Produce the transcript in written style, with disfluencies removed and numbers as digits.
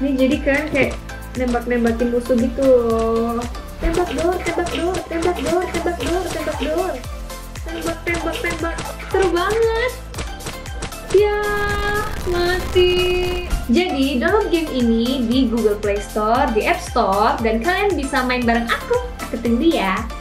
Nih jadi kan kayak nembak-nembakin musuh gitu. Tembak dor, tembak dor, tembak dor, tembak dor, tembak dor. Tembak, tembak, tembak. Seru banget. Ya, mati. Jadi download game ini di Google Play Store, di App Store, dan kalian bisa main bareng aku. Aku tunggu ya.